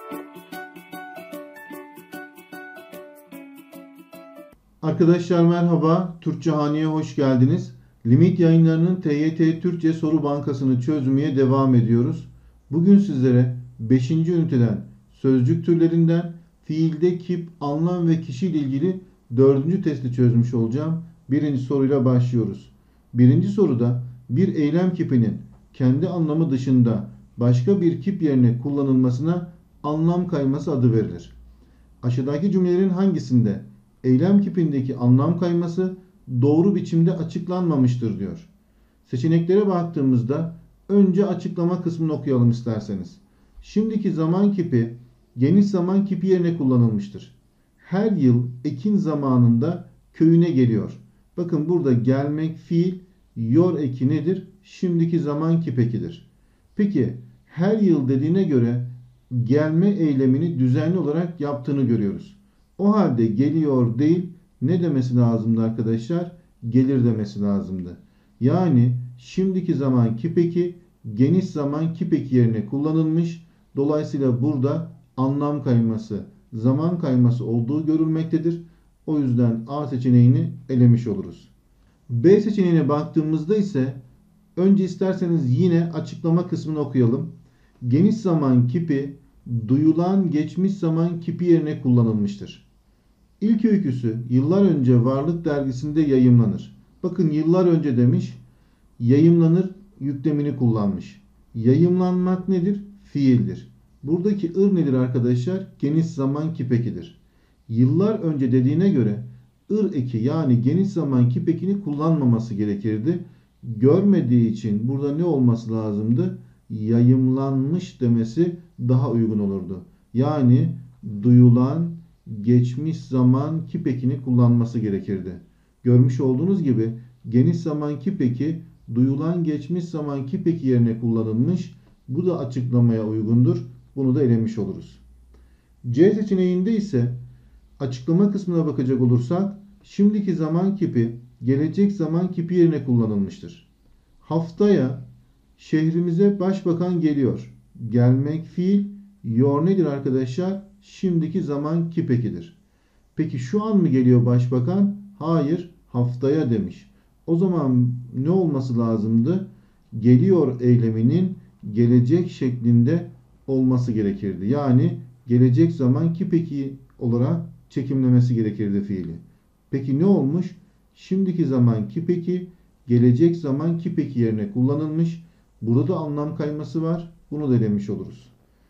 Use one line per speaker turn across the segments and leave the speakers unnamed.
Arkadaşlar merhaba, Türkçehane'ye hoş geldiniz. Limit Yayınları'nın TYT Türkçe Soru Bankası'nı çözmeye devam ediyoruz. Bugün sizlere 5. üniteden sözcük türlerinden fiilde kip, anlam ve kişi ile ilgili 4. testi çözmüş olacağım. Birinci soruyla başlıyoruz. Birinci soruda bir eylem kipinin kendi anlamı dışında başka bir kip yerine kullanılmasına anlam kayması adı verilir. Aşağıdaki cümlelerin hangisinde eylem kipindeki anlam kayması doğru biçimde açıklanmamıştır diyor. Seçeneklere baktığımızda önce açıklama kısmını okuyalım isterseniz. Şimdiki zaman kipi geniş zaman kipi yerine kullanılmıştır. Her yıl ekin zamanında köyüne geliyor. Bakın burada gelmek fiil, yor eki nedir? Şimdiki zaman kip ekidir. Peki her yıl dediğine göre gelme eylemini düzenli olarak yaptığını görüyoruz. O halde geliyor değil, ne demesi lazımdı arkadaşlar? Gelir demesi lazımdı. Yani şimdiki zaman kip eki geniş zaman kip eki yerine kullanılmış. Dolayısıyla burada anlam kayması, zaman kayması olduğu görülmektedir. O yüzden A seçeneğini elemiş oluruz. B seçeneğine baktığımızda ise önce isterseniz yine açıklama kısmını okuyalım. Geniş zaman kipi duyulan geçmiş zaman kipi yerine kullanılmıştır. İlk öyküsü yıllar önce Varlık dergisinde yayımlanır. Bakın yıllar önce demiş, yayımlanır yüklemini kullanmış. Yayımlanmak nedir? Fiildir. Buradaki ır nedir arkadaşlar? Geniş zaman kip ekidir. Yıllar önce dediğine göre ır eki yani geniş zaman kip ekini kullanmaması gerekirdi. Görmediği için burada ne olması lazımdı? Yayımlanmış demesi daha uygun olurdu. Yani duyulan geçmiş zaman kip ekini kullanması gerekirdi. Görmüş olduğunuz gibi geniş zaman kip eki duyulan geçmiş zaman kip eki yerine kullanılmış. Bu da açıklamaya uygundur. Bunu da elemiş oluruz. C seçeneğinde ise açıklama kısmına bakacak olursak şimdiki zaman kipi gelecek zaman kipi yerine kullanılmıştır. Haftaya şehrimize başbakan geliyor. Gelmek fiil, yor nedir arkadaşlar? Şimdiki zaman kip ekidir. Peki şu an mı geliyor başbakan? Hayır, haftaya demiş. O zaman ne olması lazımdı? Geliyor eyleminin gelecek şeklinde olması gerekirdi. Yani gelecek zaman kip eki olarak çekimlemesi gerekirdi fiili. Peki ne olmuş? Şimdiki zaman kip eki gelecek zaman kip eki yerine kullanılmış. Burada da anlam kayması var. Bunu da elemiş oluruz.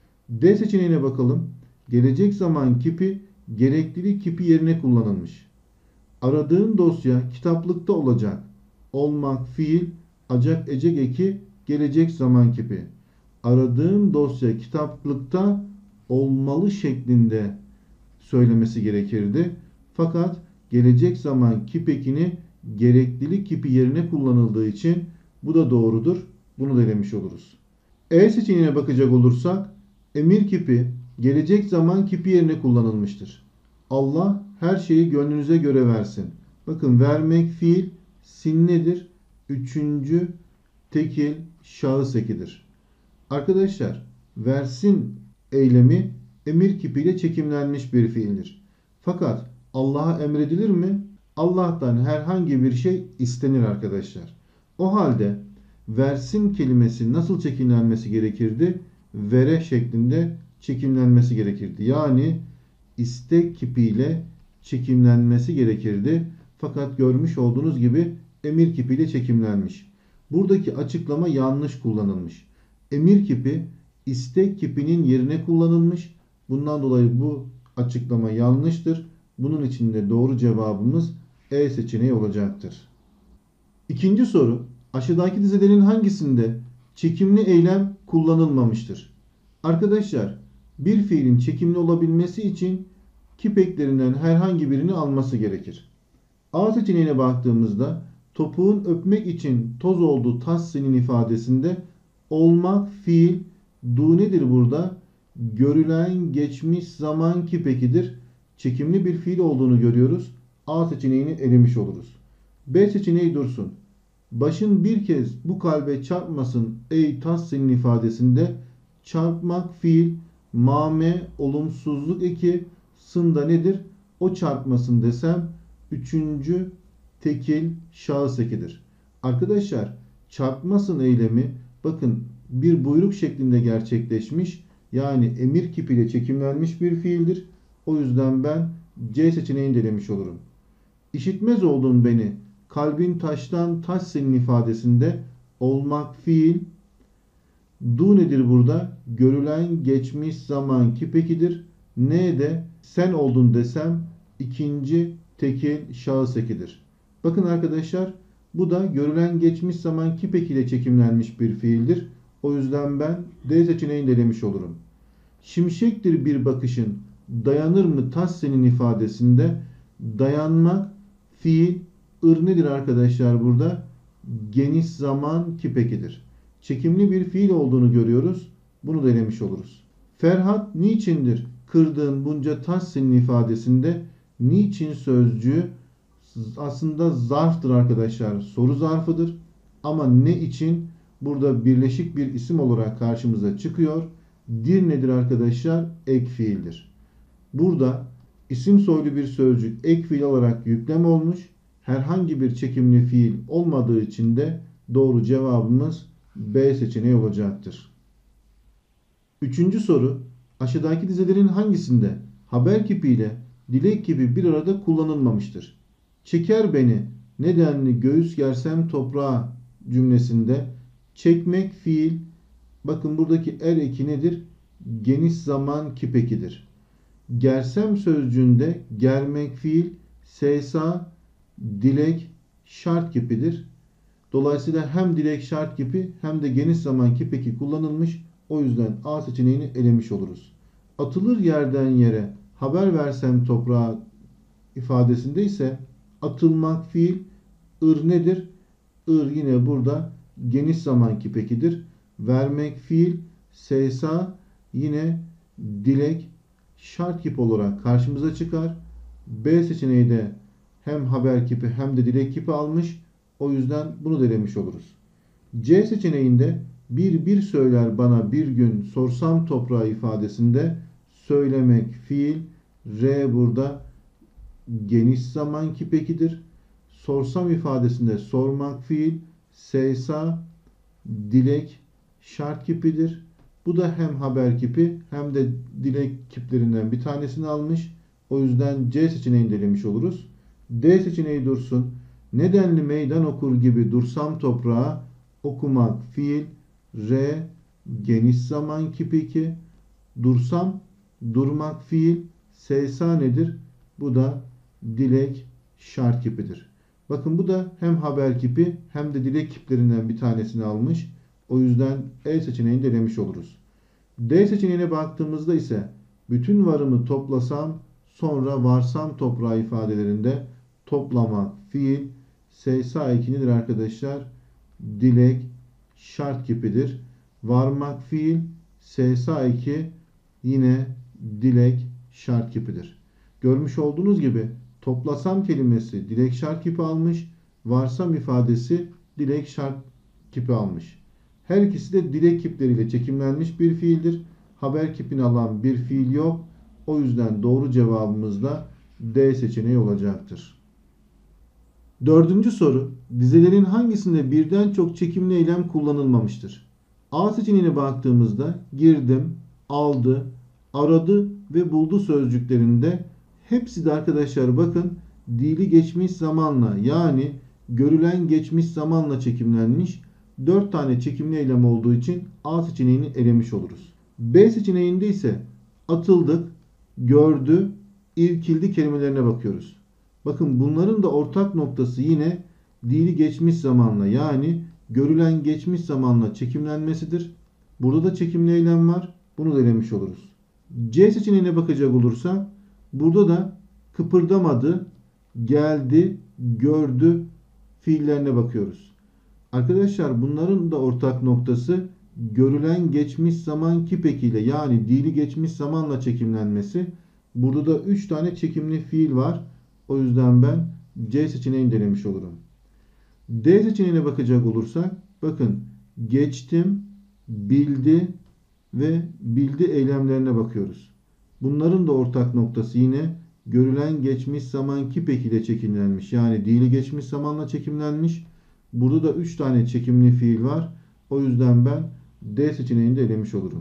D seçeneğine bakalım. Gelecek zaman kipi gereklilik kipi yerine kullanılmış. Aradığın dosya kitaplıkta olacak. Olmak fiil, acak ecek eki gelecek zaman kipi. Aradığın dosya kitaplıkta olmalı şeklinde söylemesi gerekirdi. Fakat gelecek zaman kip ekini gereklilik kipi yerine kullanıldığı için bu da doğrudur. Bunu da elemiş oluruz. E seçeneğine bakacak olursak emir kipi gelecek zaman kipi yerine kullanılmıştır. Allah her şeyi gönlünüze göre versin. Bakın vermek fiil, sin nedir? Üçüncü tekil şahıs ekidir. Arkadaşlar versin eylemi emir kipiyle çekimlenmiş bir fiildir. Fakat Allah'a emredilir mi? Allah'tan herhangi bir şey istenir arkadaşlar. O halde versin kelimesi nasıl çekimlenmesi gerekirdi? Vere şeklinde çekimlenmesi gerekirdi. Yani istek kipiyle çekimlenmesi gerekirdi. Fakat görmüş olduğunuz gibi emir kipiyle çekimlenmiş. Buradaki açıklama yanlış kullanılmış. Emir kipi istek kipinin yerine kullanılmış. Bundan dolayı bu açıklama yanlıştır. Bunun için de doğru cevabımız E seçeneği olacaktır. İkinci soru. Aşağıdaki dizelerin hangisinde çekimli eylem kullanılmamıştır? Arkadaşlar bir fiilin çekimli olabilmesi için kip eklerinden herhangi birini alması gerekir. A seçeneğine baktığımızda topuğun öpmek için toz olduğu tas senin ifadesinde olmak fiil du nedir burada? Görülen geçmiş zaman kip ekidir. Çekimli bir fiil olduğunu görüyoruz. A seçeneğini elemiş oluruz. B seçeneği dursun. Başın bir kez bu kalbe çarpmasın ey tas senin ifadesinde çarpmak fiil mame olumsuzluk eki, sında nedir? O çarpmasın desem üçüncü tekil şahıs ekidir. Arkadaşlar çarpmasın eylemi bakın bir buyruk şeklinde gerçekleşmiş. Yani emir kipiyle çekimlenmiş bir fiildir. O yüzden ben C seçeneğini denemiş olurum. İşitmez oldun beni. Kalbin taştan taş senin ifadesinde olmak fiil. Du nedir burada? Görülen geçmiş zaman kipekidir. Ne de sen oldun desem ikinci tekil şahıs ekidir. Bakın arkadaşlar bu da görülen geçmiş zaman kipek ile çekimlenmiş bir fiildir. O yüzden ben D seçeneğini denemiş olurum. Şimşektir bir bakışın dayanır mı taş senin ifadesinde dayanmak fiil nedir arkadaşlar burada? Geniş zaman kipekidir. Çekimli bir fiil olduğunu görüyoruz. Bunu denemiş oluruz. Ferhat niçindir kırdığın bunca taş senin ifadesinde niçin sözcüğü aslında zarftır arkadaşlar. Soru zarfıdır. Ama ne için burada birleşik bir isim olarak karşımıza çıkıyor. Dir nedir arkadaşlar? Ek fiildir. Burada isim soylu bir sözcük ek fiil olarak yüklem olmuş. Herhangi bir çekimli fiil olmadığı için de doğru cevabımız B seçeneği olacaktır. Üçüncü soru. Aşağıdaki dizelerin hangisinde haber kipiyle dilek kipi bir arada kullanılmamıştır? Çeker beni nedenli göğüs gersem toprağa cümlesinde çekmek fiil. Bakın buradaki er eki nedir? Geniş zaman kipekidir. Gersem sözcüğünde germek fiil, sesa, dilek şart kipidir. Dolayısıyla hem dilek şart kipi hem de geniş zaman kipeki kullanılmış. O yüzden A seçeneğini elemiş oluruz. Atılır yerden yere haber versem toprağa ifadesinde ise atılmak fiil, nedir? Yine burada geniş zaman kipekidir. Vermek fiil, sesa yine dilek şart kip olarak karşımıza çıkar. B seçeneği de hem haber kipi hem de dilek kipi almış. O yüzden bunu denemiş oluruz. C seçeneğinde bir söyler bana bir gün sorsam toprağı ifadesinde söylemek fiil, R burada geniş zaman kipekidir. Sorsam ifadesinde sormak fiil, sesa, dilek şart kipidir. Bu da hem haber kipi hem de dilek kiplerinden bir tanesini almış. O yüzden C seçeneğini denemiş oluruz. D seçeneği dursun. Nedenli meydan okur gibi dursam toprağa okumak fiil, R geniş zaman kipeki, dursam durmak fiil, sesa nedir? Bu da dilek şart kipidir. Bakın bu da hem haber kipi hem de dilek kiplerinden bir tanesini almış. O yüzden E seçeneğini denemiş oluruz. D seçeneğine baktığımızda ise bütün varımı toplasam sonra varsam toprağı ifadelerinde toplamak fiil, sesa eki nedir arkadaşlar? Dilek şart kipidir. Varmak fiil, sesa eki yine dilek şart kipidir. Görmüş olduğunuz gibi toplasam kelimesi dilek şart kipi almış. Varsam ifadesi dilek şart kipi almış. Her ikisi de dilek kipleriyle çekimlenmiş bir fiildir. Haber kipini alan bir fiil yok. O yüzden doğru cevabımız da D seçeneği olacaktır. Dördüncü soru. Dizelerin hangisinde birden çok çekimli eylem kullanılmamıştır? A seçeneğine baktığımızda girdim, aldı, aradı ve buldu sözcüklerinde hepsi de arkadaşlar bakın dili geçmiş zamanla yani görülen geçmiş zamanla çekimlenmiş. 4 tane çekimli eylem olduğu için A seçeneğini elemiş oluruz. B seçeneğinde ise atıldık, gördü, irkildi kelimelerine bakıyoruz. Bakın bunların da ortak noktası yine dili geçmiş zamanla yani görülen geçmiş zamanla çekimlenmesidir. Burada da çekimli eylem var. Bunu da elemiş oluruz. C seçeneğine bakacak olursak burada da kıpırdamadı, geldi, gördü fiillerine bakıyoruz. Arkadaşlar bunların da ortak noktası görülen geçmiş zaman kipekiyle yani dili geçmiş zamanla çekimlenmesi. Burada da 3 tane çekimli fiil var. O yüzden ben C seçeneğini denemiş olurum. D seçeneğine bakacak olursak bakın geçtim, bildi ve bildi eylemlerine bakıyoruz. Bunların da ortak noktası yine görülen geçmiş zaman kipek ile çekimlenmiş. Yani dili geçmiş zamanla çekimlenmiş. Burada da 3 tane çekimli fiil var. O yüzden ben D seçeneğini de elemiş olurum.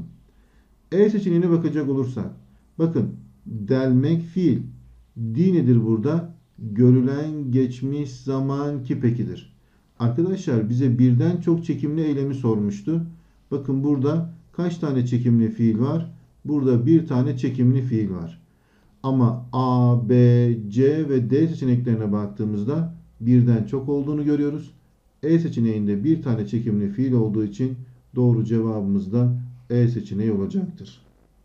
E seçeneğine bakacak olursak. Bakın delmek fiil. D nedir burada? Görülen geçmiş zaman kipekidir. Arkadaşlar bize birden çok çekimli eylemi sormuştu. Bakın burada kaç tane çekimli fiil var? Burada bir tane çekimli fiil var. Ama A, B, C ve D seçeneklerine baktığımızda birden çok olduğunu görüyoruz. E seçeneğinde bir tane çekimli fiil olduğu için doğru cevabımız da E seçeneği olacaktır.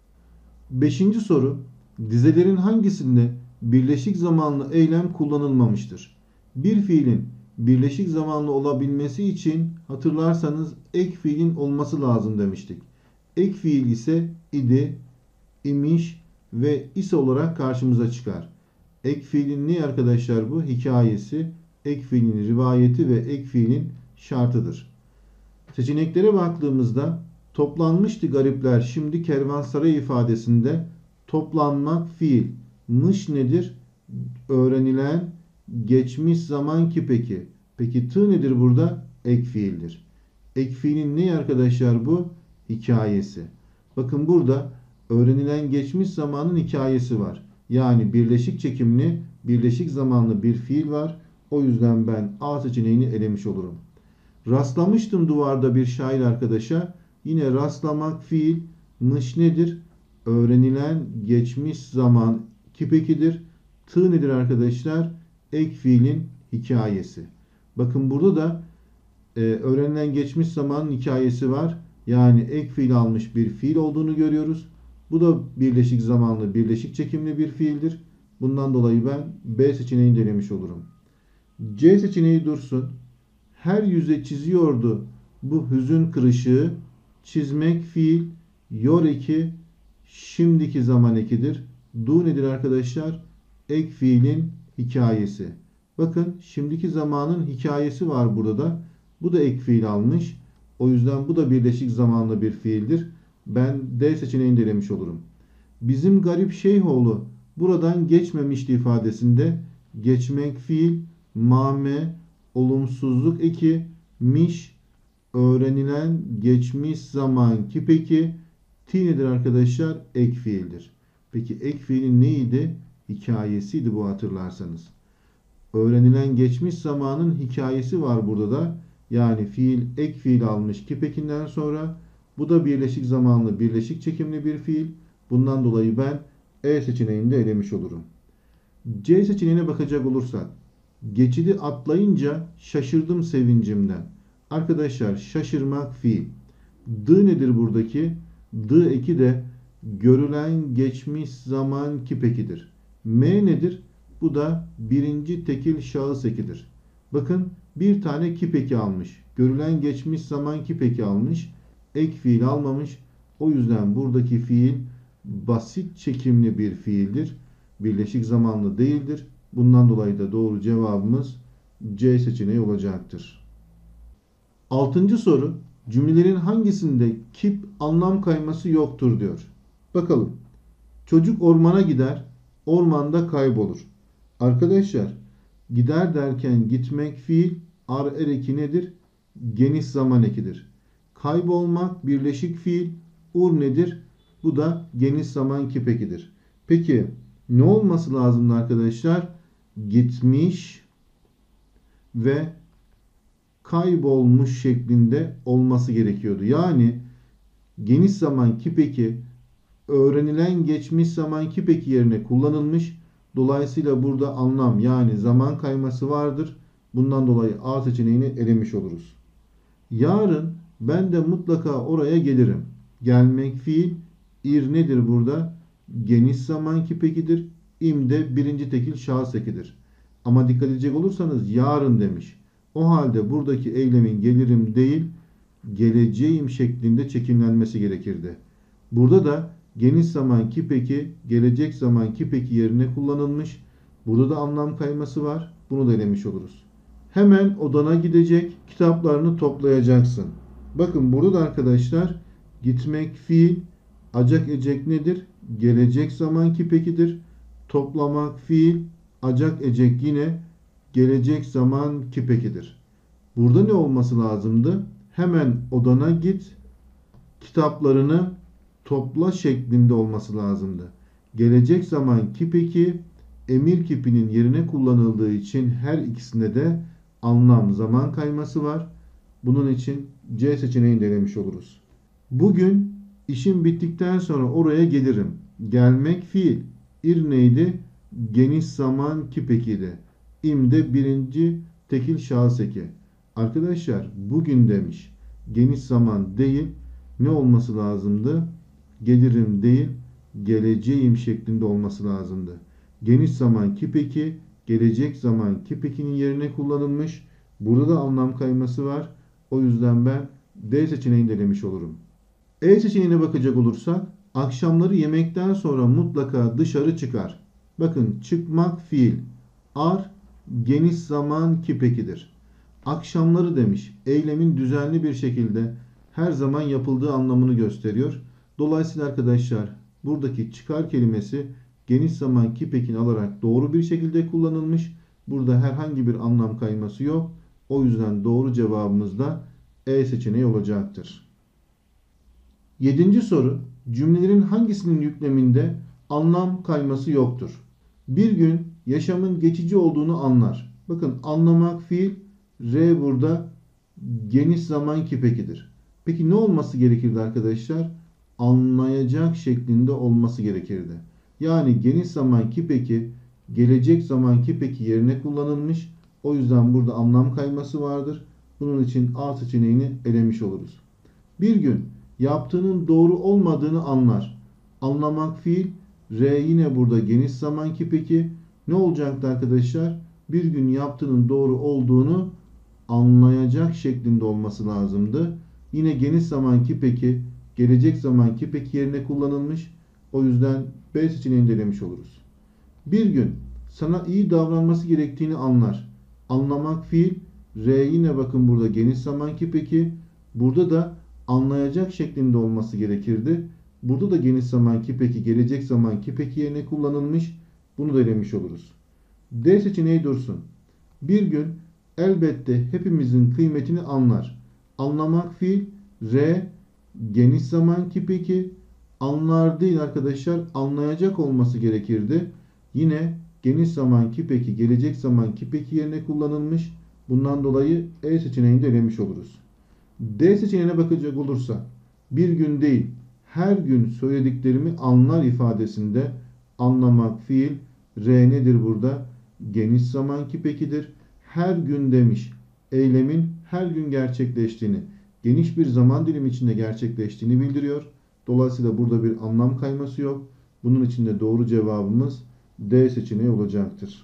Beşinci soru. Dizelerin hangisinde birleşik zamanlı eylem kullanılmamıştır? Bir fiilin birleşik zamanlı olabilmesi için hatırlarsanız ek fiilin olması lazım demiştik. Ek fiil ise idi, imiş ve ise olarak karşımıza çıkar. Ek fiilin ne arkadaşlar bu? Hikayesi, ek fiilin rivayeti ve ek fiilin şartıdır. Seçeneklere baktığımızda toplanmıştı garipler şimdi kervansaray ifadesinde toplanmak fiil. Mış nedir? Öğrenilen geçmiş zaman kipeki. Peki tı nedir burada? Ek fiildir. Ek fiilin ne arkadaşlar bu? Hikayesi. Bakın burada öğrenilen geçmiş zamanın hikayesi var. Yani birleşik çekimli, birleşik zamanlı bir fiil var. O yüzden ben A seçeneğini elemiş olurum. Rastlamıştım duvarda bir şair arkadaşa. Yine rastlamak fiil. Mış nedir? Öğrenilen geçmiş zaman kipekidir. Tı nedir arkadaşlar? Ek fiilin hikayesi. Bakın burada da öğrenilen geçmiş zamanın hikayesi var. Yani ek fiil almış bir fiil olduğunu görüyoruz. Bu da birleşik zamanlı, birleşik çekimli bir fiildir. Bundan dolayı ben B seçeneğini denemiş olurum. C seçeneği dursun. Her yüze çiziyordu bu hüzün kırışığı. Çizmek fiil, yor eki, şimdiki zaman ekidir. Du nedir arkadaşlar? Ek fiilin hikayesi. Bakın şimdiki zamanın hikayesi var burada da. Bu da ek fiil almış. O yüzden bu da birleşik zamanlı bir fiildir. Ben D seçeneğini denemiş olurum. Bizim garip Şeyhoğlu buradan geçmemişti ifadesinde geçmek fiil, mame, olumsuzluk eki, miş, öğrenilen geçmiş zaman kipeki, ti nedir arkadaşlar? Ek fiildir. Peki ek fiilin neydi? Hikayesiydi bu hatırlarsanız. Öğrenilen geçmiş zamanın hikayesi var burada da. Yani fiil ek fiil almış kipekinden sonra. Bu da birleşik zamanlı, birleşik çekimli bir fiil. Bundan dolayı ben E seçeneğini de elemiş olurum. C seçeneğine bakacak olursak. Geçidi atlayınca şaşırdım sevincimden. Arkadaşlar şaşırmak fiil. D nedir buradaki? D eki de görülen geçmiş zaman kipekidir. M nedir? Bu da birinci tekil şahıs ekidir. Bakın bir tane kipeki almış. Görülen geçmiş zaman kipeki almış. Ek fiil almamış. O yüzden buradaki fiil basit çekimli bir fiildir. Birleşik zamanlı değildir. Bundan dolayı da doğru cevabımız C seçeneği olacaktır. Altıncı soru. Cümlelerin hangisinde kip anlam kayması yoktur diyor. Bakalım. Çocuk ormana gider, ormanda kaybolur. Arkadaşlar gider derken gitmek fiil, ar eki nedir? Geniş zaman ekidir. Kaybolmak birleşik fiil, ur nedir? Bu da geniş zaman kipekidir. Peki ne olması lazımdı arkadaşlar? Gitmiş ve kaybolmuş şeklinde olması gerekiyordu. Yani geniş zaman kipeki öğrenilen geçmiş zaman kipeki yerine kullanılmış. Dolayısıyla burada anlam yani zaman kayması vardır. Bundan dolayı A seçeneğini elemiş oluruz. Yarın ben de mutlaka oraya gelirim. Gelmek fiil, ir nedir burada? Geniş zaman kipekidir. İm de birinci tekil şahıs ekidir. Ama dikkat edecek olursanız yarın demiş. O halde buradaki eylemin gelirim değil, geleceğim şeklinde çekimlenmesi gerekirdi. Burada da geniş zaman kipeki, gelecek zaman kipeki yerine kullanılmış. Burada da anlam kayması var. Bunu da elemiş oluruz. Hemen odana gidecek, kitaplarını toplayacaksın. Bakın burada da arkadaşlar Gitmek fiil. Acak ecek nedir? Gelecek zaman kipekidir. Toplamak fiil. Acak ecek yine gelecek zaman kipekidir. Burada ne olması lazımdı? Hemen odana git, kitaplarını topla şeklinde olması lazımdı. Gelecek zaman kipeki emir kipinin yerine kullanıldığı için her ikisinde de anlam zaman kayması var. Bunun için C seçeneğini elemiş oluruz. Bugün işim bittikten sonra oraya gelirim. Gelmek fiil. İr neydi? Geniş zaman kipekiydi. İm de birinci tekil şahıs eki. Arkadaşlar bugün demiş. Geniş zaman değil. Ne olması lazımdı? Gelirim değil, geleceğim şeklinde olması lazımdı. Geniş zaman kipeki, gelecek zaman kipekinin yerine kullanılmış. Burada da anlam kayması var. O yüzden ben D seçeneğini de demiş olurum. E seçeneğine bakacak olursak, akşamları yemekten sonra mutlaka dışarı çıkar. Bakın çıkmak fiil. Ar geniş zaman kipekidir. Akşamları demiş. Eylemin düzenli bir şekilde her zaman yapıldığı anlamını gösteriyor. Dolayısıyla arkadaşlar buradaki çıkar kelimesi geniş zaman kipekini alarak doğru bir şekilde kullanılmış. Burada herhangi bir anlam kayması yok. O yüzden doğru cevabımız da E seçeneği olacaktır. 7. soru. Cümlelerin hangisinin yükleminde anlam kayması yoktur? Bir gün yaşamın geçici olduğunu anlar. Bakın anlamak fiil. R burada geniş zaman kipekidir. Peki ne olması gerekirdi arkadaşlar? Anlayacak şeklinde olması gerekirdi. Yani geniş zaman kipeki gelecek zaman kipeki yerine kullanılmış. O yüzden burada anlam kayması vardır. Bunun için A seçeneğini elemiş oluruz. Bir gün yaptığının doğru olmadığını anlar. Anlamak fiil. R yine burada geniş zaman kipeki. Ne olacaktı arkadaşlar? Bir gün yaptığının doğru olduğunu anlayacak şeklinde olması lazımdı. Yine geniş zaman kipeki gelecek zaman kipeki yerine kullanılmış. O yüzden B seçeneğini de elemiş oluruz. Bir gün sana iyi davranması gerektiğini anlar. Anlamak fiil. R yine bakın burada geniş zaman kipeki. Burada da anlayacak şeklinde olması gerekirdi. Burada da geniş zaman kipeki gelecek zaman kipeki yerine kullanılmış. Bunu da elemiş oluruz. D seçeneği dursun. Bir gün elbette hepimizin kıymetini anlar. Anlamak fiil. R geniş zaman kipeki. Anlar değil arkadaşlar. Anlayacak olması gerekirdi. Yine geniş zaman kipeki gelecek zaman kipeki yerine kullanılmış. Bundan dolayı E seçeneğini de elemiş oluruz. D seçeneğine bakacak olursa bir gün değil her gün söylediklerimi anlar ifadesinde anlamak fiil. R nedir burada? Geniş zaman kipekidir. Her gün demiş. Eylemin her gün gerçekleştiğini, geniş bir zaman dilimi içinde gerçekleştiğini bildiriyor. Dolayısıyla burada bir anlam kayması yok. Bunun için de doğru cevabımız D seçeneği olacaktır.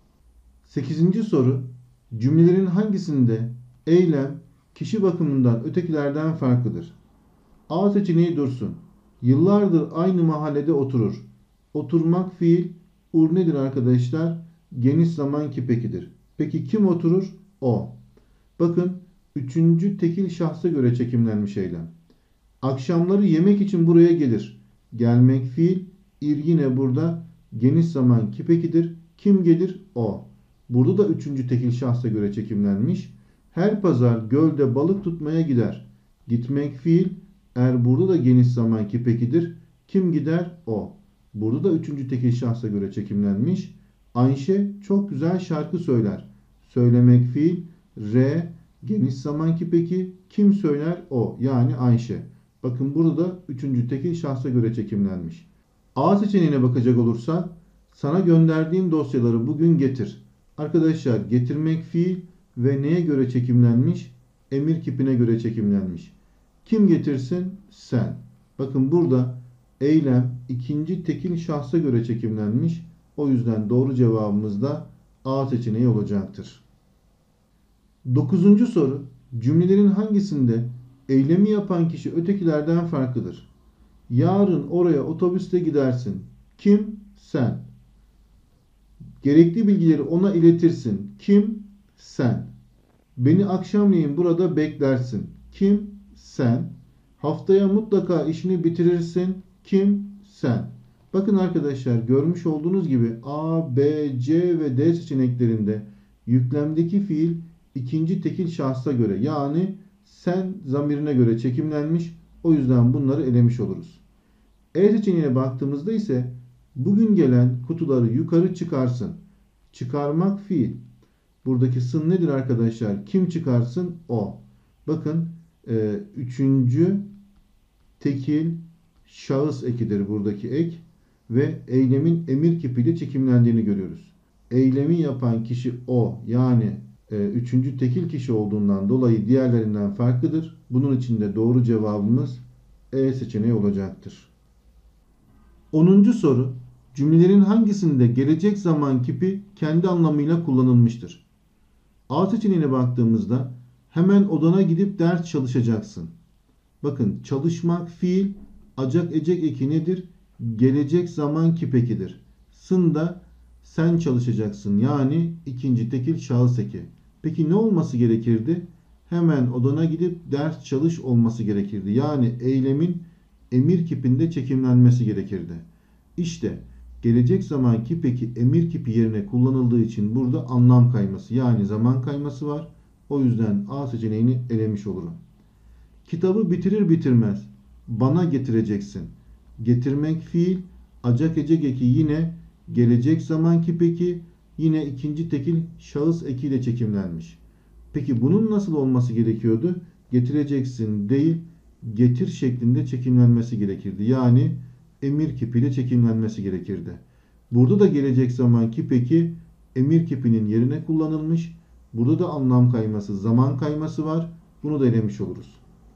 8. soru. Cümlelerin hangisinde eylem kişi bakımından ötekilerden farklıdır? A seçeneği dursun. Yıllardır aynı mahallede oturur. Oturmak fiil. Ur nedir arkadaşlar? Geniş zaman kipekidir. Peki kim oturur? O. Bakın 3. tekil şahsa göre çekimlenmiş eylem. Akşamları yemek için buraya gelir. Gelmek fiil. İr yine burada geniş zaman kipekidir. Kim gelir? O. Burada da 3. tekil şahsa göre çekimlenmiş. Her pazar gölde balık tutmaya gider. Gitmek fiil. Er burada da geniş zaman kipekidir. Kim gider? O. Burada da 3. tekil şahsa göre çekimlenmiş. Ayşe çok güzel şarkı söyler. Söylemek fiil. R geniş zaman kipeki. Kim söyler? O. Yani Ayşe. Bakın burada da 3. tekil şahsa göre çekimlenmiş. A seçeneğine bakacak olursak sana gönderdiğim dosyaları bugün getir. Arkadaşlar getirmek fiil ve neye göre çekimlenmiş? Emir kipine göre çekimlenmiş. Kim getirsin? Sen. Bakın burada eylem 2. tekil şahsa göre çekimlenmiş. O yüzden doğru cevabımız da A seçeneği olacaktır. 9. soru. Cümlelerin hangisinde eylemi yapan kişi ötekilerden farklıdır? Yarın oraya otobüste gidersin. Kim? Sen. Gerekli bilgileri ona iletirsin. Kim? Sen. Beni akşamleyin burada beklersin. Kim? Sen. Haftaya mutlaka işini bitirirsin. Kim? Sen. Bakın arkadaşlar, görmüş olduğunuz gibi A, B, C ve D seçeneklerinde yüklemdeki fiil ikinci tekil şahsa göre, yani sen zamirine göre çekimlenmiş. O yüzden bunları elemiş oluruz. E seçeneğine baktığımızda ise bugün gelen kutuları yukarı çıkarsın. Çıkarmak fiil. Buradaki sın nedir arkadaşlar? Kim çıkarsın? O. Bakın üçüncü tekil şahıs ekidir buradaki ek ve eylemin emir kipiyle çekimlendiğini görüyoruz. Eylemi yapan kişi o, yani üçüncü tekil kişi olduğundan dolayı diğerlerinden farklıdır. Bunun için de doğru cevabımız E seçeneği olacaktır. 10. soru. Cümlelerin hangisinde gelecek zaman kipi kendi anlamıyla kullanılmıştır? A seçeneğine baktığımızda hemen odana gidip ders çalışacaksın. Bakın, çalışmak fiil, acak ecek eki nedir? Gelecek zaman kipekidir. Sında sen çalışacaksın, yani ikinci tekil şahıs eki. Peki ne olması gerekirdi? Hemen odana gidip ders çalış olması gerekirdi. Yani eylemin emir kipinde çekimlenmesi gerekirdi. İşte gelecek zaman kipeki emir kipi yerine kullanıldığı için burada anlam kayması, yani zaman kayması var. O yüzden A seçeneğini elemiş olurum. Kitabı bitirir bitirmez bana getireceksin. Getirmek fiil, acak ecek eki yine gelecek zaman kipeki, yine ikinci tekil şahıs ekiyle çekimlenmiş. Peki bunun nasıl olması gerekiyordu? Getireceksin değil, getir şeklinde çekimlenmesi gerekirdi. Yani emir kipiyle çekimlenmesi gerekirdi. Burada da gelecek zaman kipeki emir kipinin yerine kullanılmış. Burada da anlam kayması, zaman kayması var. Bunu da elemiş oluruz.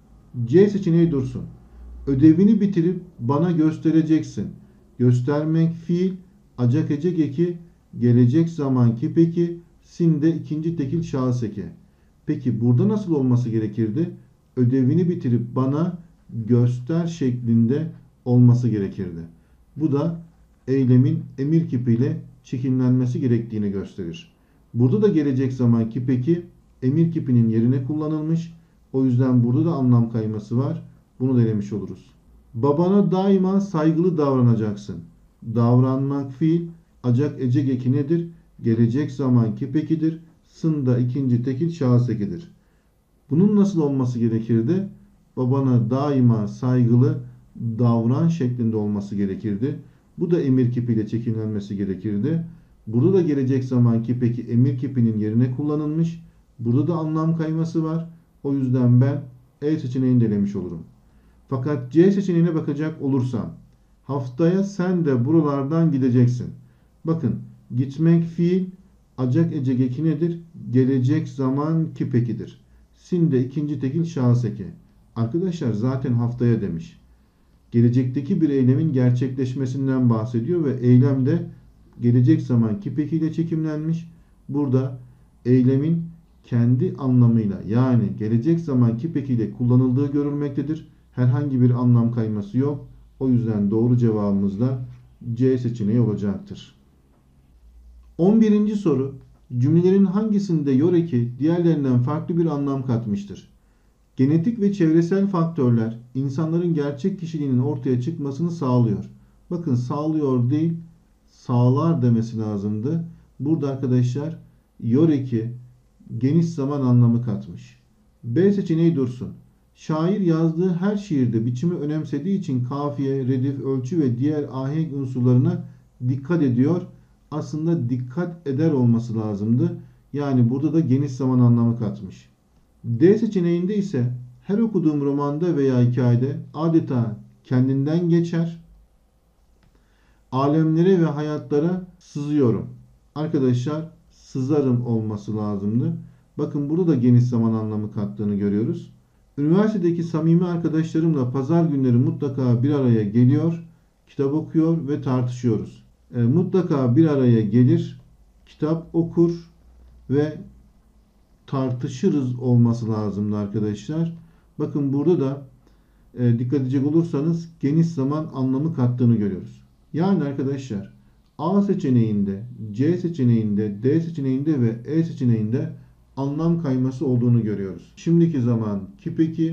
C seçeneği dursun. Ödevini bitirip bana göstereceksin. Göstermek fiil, acak ecek eki, gelecek zaman kipeki, sinde ikinci tekil şahıs eki. Peki burada nasıl olması gerekirdi? Ödevini bitirip bana göster şeklinde olması gerekirdi. Bu da eylemin emir kipiyle çekimlenmesi gerektiğini gösterir. Burada da gelecek zaman kipeki emir kipinin yerine kullanılmış. O yüzden burada da anlam kayması var. Bunu da elemiş oluruz. Babana daima saygılı davranacaksın. Davranmak fiil, acak ecek eki nedir? Gelecek zaman kipekidir. Sında ikinci tekil şahıs ekidir. Bunun nasıl olması gerekirdi? Babana daima saygılı davran şeklinde olması gerekirdi. Bu da emir kipiyle çekimlenmesi gerekirdi. Burada da gelecek zaman kipeki emir kipinin yerine kullanılmış. Burada da anlam kayması var. O yüzden ben E seçeneğini de elemiş olurum. Fakat C seçeneğine bakacak olursam, haftaya sen de buralardan gideceksin. Bakın, gitmek fiil, acak ecek eki nedir? Gelecek zaman kipekidir. Sin de ikinci tekil şahıs eki. Arkadaşlar zaten haftaya demiş. Gelecekteki bir eylemin gerçekleşmesinden bahsediyor ve eylem de gelecek zaman kipekiyle çekimlenmiş. Burada eylemin kendi anlamıyla, yani gelecek zaman kipekiyle kullanıldığı görülmektedir. Herhangi bir anlam kayması yok. O yüzden doğru cevabımız da C seçeneği olacaktır. 11. soru. Cümlelerin hangisinde yor eki diğerlerinden farklı bir anlam katmıştır? Genetik ve çevresel faktörler insanların gerçek kişiliğinin ortaya çıkmasını sağlıyor. Bakın, sağlıyor değil, sağlar demesi lazımdı. Burada arkadaşlar yor eki geniş zaman anlamı katmış. B seçeneği dursun. Şair yazdığı her şiirde biçimi önemsediği için kafiye, redif, ölçü ve diğer ahenk unsurlarına dikkat ediyor. Aslında dikkat eder olması lazımdı. Yani burada da geniş zaman anlamı katmış. D seçeneğinde ise her okuduğum romanda veya hikayede adeta kendinden geçer, alemlere ve hayatlara sızıyorum. Arkadaşlar, sızarım olması lazımdı. Bakın, burada da geniş zaman anlamı kattığını görüyoruz. Üniversitedeki samimi arkadaşlarımla pazar günleri mutlaka bir araya geliyor, kitap okuyor ve tartışıyoruz. Mutlaka bir araya gelir, kitap okur ve tartışırız olması lazımdı arkadaşlar. Bakın, burada da dikkat edecek olursanız geniş zaman anlamı kattığını görüyoruz. Yani arkadaşlar, A seçeneğinde, C seçeneğinde, D seçeneğinde ve E seçeneğinde anlam kayması olduğunu görüyoruz. Şimdiki zaman kipeki,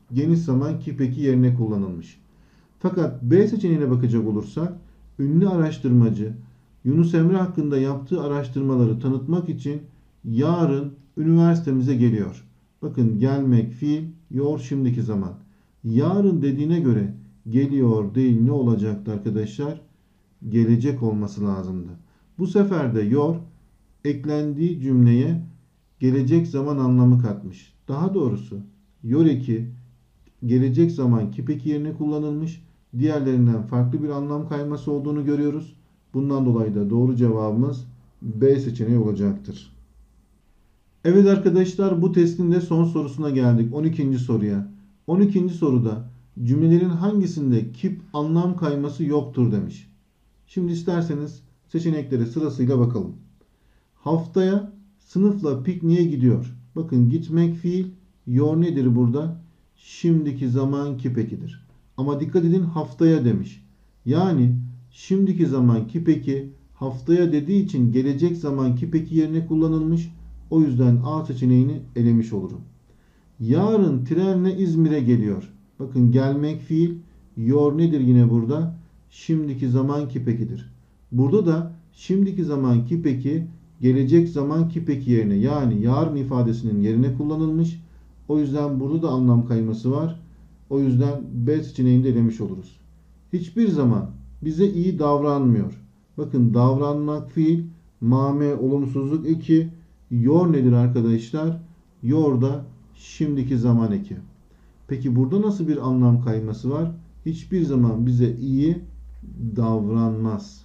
geniş zaman ki peki yerine kullanılmış. Fakat B seçeneğine bakacak olursak ünlü araştırmacı Yunus Emre hakkında yaptığı araştırmaları tanıtmak için yarın üniversitemize geliyor. Bakın gelmek fiil, yor şimdiki zaman. Yarın dediğine göre geliyor değil ne olacaktı arkadaşlar? Gelecek olması lazımdı. Bu sefer de yor eklendiği cümleye gelecek zaman anlamı katmış. Daha doğrusu yor eki gelecek zaman ki peki yerine kullanılmış. Diğerlerinden farklı bir anlam kayması olduğunu görüyoruz. Bundan dolayı da doğru cevabımız B seçeneği olacaktır. Evet arkadaşlar, bu testin de son sorusuna geldik. 12. soruya. 12. soruda cümlelerin hangisinde kip anlam kayması yoktur demiş. Şimdi isterseniz seçeneklere sırasıyla bakalım. Haftaya sınıfla pikniğe gidiyor. Bakın gitmek fiil, yor nedir burada? Şimdiki zaman ki pekidir. Ama dikkat edin, haftaya demiş. Yani şimdiki zaman ki peki haftaya dediği için gelecek zaman ki peki yerine kullanılmış. O yüzden A seçeneğini elemiş olurum. Yarın trenle İzmir'e geliyor. Bakın gelmek fiil, yor nedir yine burada? Şimdiki zaman ki pekidir. Burada da şimdiki zaman ki peki gelecek zaman ki peki yerine, yani yarın ifadesinin yerine kullanılmış. O yüzden burada da anlam kayması var. O yüzden B seçeneğini de elemiş oluruz. Hiçbir zaman bize iyi davranmıyor. Bakın davranmak fiil, mame olumsuzluk eki, yor nedir arkadaşlar? Yor da şimdiki zaman eki. Peki burada nasıl bir anlam kayması var? Hiçbir zaman bize iyi davranmaz.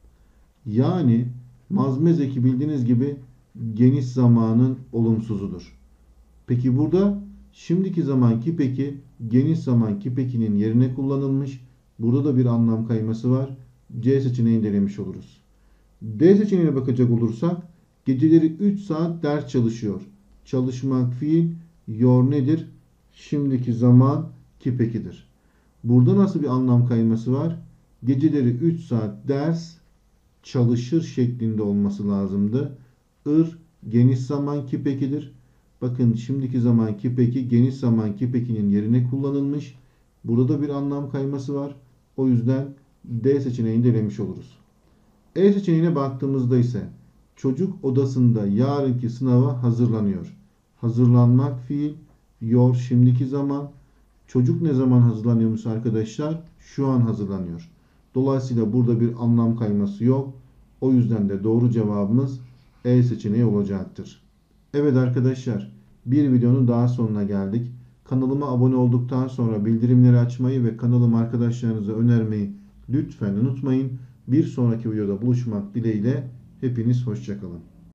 Yani mazmez eki bildiğiniz gibi geniş zamanın olumsuzudur. Peki burada şimdiki zaman ki peki geniş zaman ki pekinin yerine kullanılmış. Burada da bir anlam kayması var. C seçeneğini denemiş oluruz. D seçeneğine bakacak olursak geceleri 3 saat ders çalışıyor. Çalışmak fiil, yor nedir? Şimdiki zaman ki pekidir. Burada nasıl bir anlam kayması var? Geceleri 3 saat ders çalışır şeklinde olması lazımdı. Geniş zaman ki pekidir. Bakın şimdiki zaman ki peki geniş zaman ki pekinin yerine kullanılmış. Burada bir anlam kayması var. O yüzden D seçeneğini de elemiş oluruz. E seçeneğine baktığımızda ise çocuk odasında yarınki sınava hazırlanıyor. Hazırlanmak fiil, yor şimdiki zaman. Çocuk ne zaman hazırlanıyormuş arkadaşlar? Şu an hazırlanıyor. Dolayısıyla burada bir anlam kayması yok. O yüzden de doğru cevabımız E seçeneği olacaktır. Evet arkadaşlar, bir videonun daha sonuna geldik. Kanalıma abone olduktan sonra bildirimleri açmayı ve kanalımı arkadaşlarınıza önermeyi lütfen unutmayın. Bir sonraki videoda buluşmak dileğiyle hepiniz hoşça kalın.